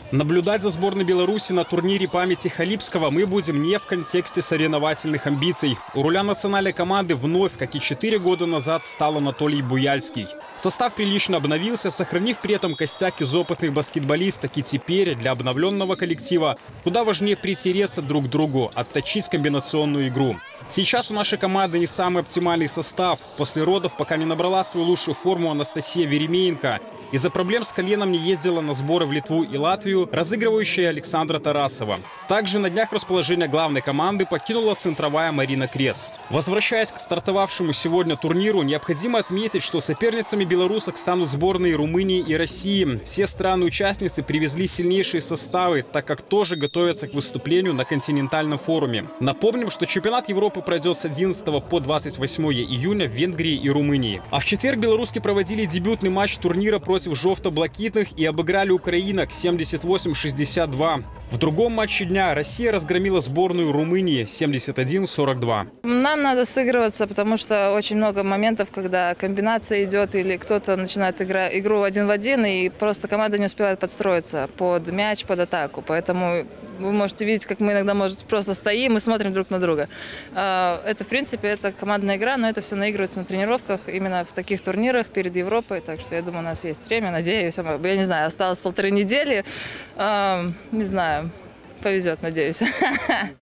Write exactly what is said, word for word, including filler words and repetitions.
Наблюдать за сборной Беларуси на турнире памяти Халипского мы будем не в контексте соревновательных амбиций. У руля национальной команды вновь, как и четыре года назад, встал Анатолий Буяльский. Состав прилично обновился, сохранив при этом костяк из опытных баскетболисток. И теперь для обновленного коллектива куда важнее притереться друг к другу, отточить комбинационную игру. Сейчас у нашей команды не самый оптимальный состав. После родов пока не набрала свою лучшую форму Анастасия Веремеенко. Из-за проблем с коленом не ездила на сборы в Литву и Латвию разыгрывающая Александра Тарасова. Также на днях расположение главной команды покинула центровая Марина Крес. Возвращаясь к стартовавшему сегодня турниру, необходимо отметить, что соперницами белорусок станут сборные Румынии и России. Все страны-участницы привезли сильнейшие составы, так как тоже готовятся к выступлению на континентальном форуме. Напомним, что чемпионат Европы пройдет с одиннадцатого по двадцать восьмое июня в Венгрии и Румынии. А в четверг белоруски проводили дебютный матч турнира против жовто-блакитных и обыграли украинок семьдесят восемь шестьдесят два. В другом матче дня Россия разгромила сборную Румынии семьдесят один сорок два. Нам надо сыгрываться, потому что очень много моментов, когда комбинация идет или кто-то начинает игра, игру один в один, и просто команда не успевает подстроиться под мяч, под атаку. Поэтому вы можете видеть, как мы иногда, может, просто стоим и смотрим друг на друга. Это, в принципе, это командная игра, но это все наигрывается на тренировках, именно в таких турнирах перед Европой. Так что я думаю, у нас есть время, надеюсь. Я не знаю, осталось полторы недели. Не знаю, повезет, надеюсь.